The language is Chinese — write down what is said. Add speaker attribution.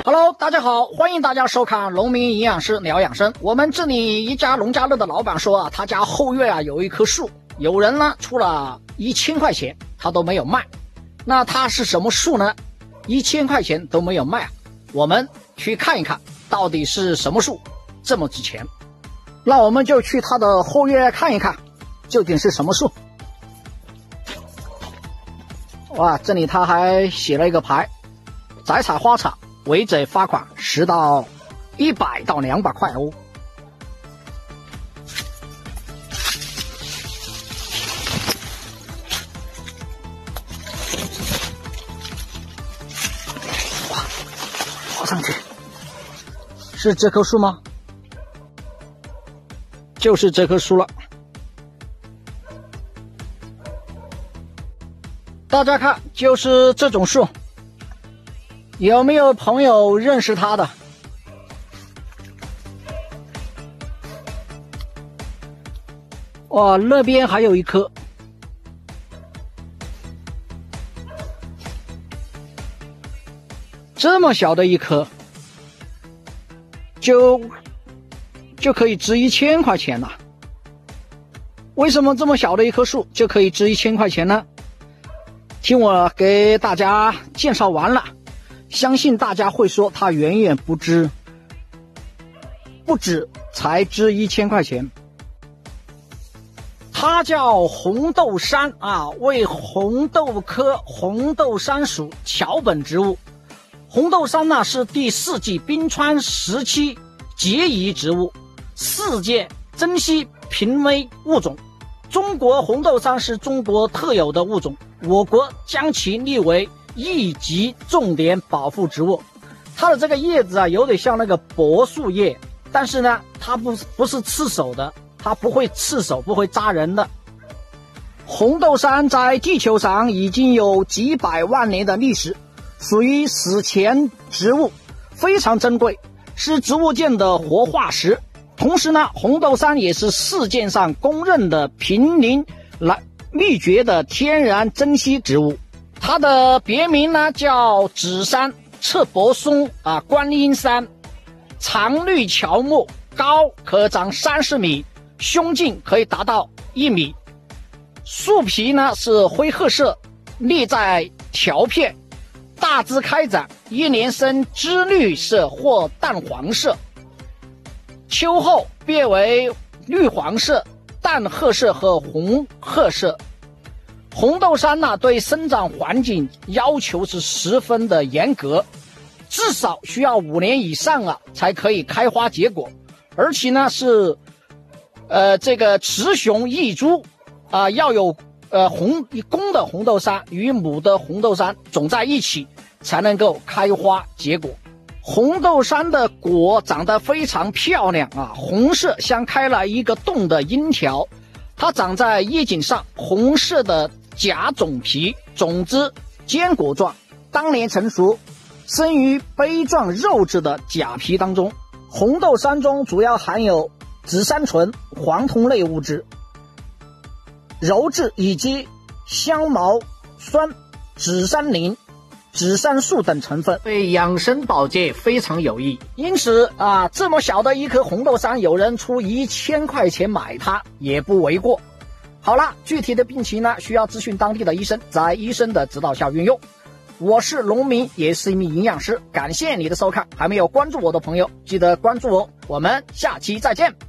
Speaker 1: Hello， 大家好，欢迎大家收看农民营养师聊养生。我们这里一家农家乐的老板说啊，他家后院有一棵树，有人呢出了1000块钱，他都没有卖。那他是什么树呢？1000块钱都没有卖啊。我们去看一看，到底是什么树这么值钱？那我们就去他的后院看一看，究竟是什么树。哇，这里他还写了一个牌，摘采花草违者罚款100到200块哦。哇，爬上去，是这棵树吗？就是这棵树了。大家看，就是这种树。有没有朋友认识它的？哇，那边还有一棵。这么小的一棵，就可以值1000块钱了。为什么这么小的一棵树就可以值1000块钱呢？听我给大家介绍完了，相信大家会说它远远不止才值1000块钱。它叫红豆杉啊，为红豆科红豆杉属桥本植物。红豆杉呢是第4纪冰川时期结遗植物，世界珍稀濒危物种。中国红豆杉是中国特有的物种，我国将其列为一级重点保护植物。它的这个叶子啊，有点像那个柏树叶，但是呢，它不是刺手的，它不会刺手，不会扎人的。红豆杉在地球上已经有几百万年的历史，属于史前植物，非常珍贵，是植物界的活化石。同时呢，红豆杉也是世界上公认的濒临灭绝的天然珍稀植物。它的别名呢叫紫杉、侧柏松啊、观音杉，常绿乔木，高可长30米，胸径可以达到1米。树皮呢是灰褐色，裂在条片，大枝开展，1年生枝绿色或淡黄色，秋后变为绿黄色、淡褐色和红褐色。红豆杉呢，对生长环境要求是十分的严格，至少需要5年以上啊才可以开花结果，而且呢是这个雌雄异株啊，要有公的红豆杉与母的红豆杉种在一起才能够开花结果。红豆杉的果长得非常漂亮啊，红色像开了一个洞的樱条，它长在叶茎上，红色的假种皮，种子坚果状，当年成熟，生于杯状肉质的假皮当中。红豆杉中主要含有紫杉醇、黄酮类物质、鞣质以及香茅酸、紫杉磷、紫杉素等成分，对养生保健非常有益。因此啊，这么小的一棵红豆杉，有人出1000块钱买它也不为过。好了，具体的病情呢，需要咨询当地的医生，在医生的指导下运用。我是农民，也是一名营养师，感谢你的收看。还没有关注我的朋友，记得关注我。我们下期再见。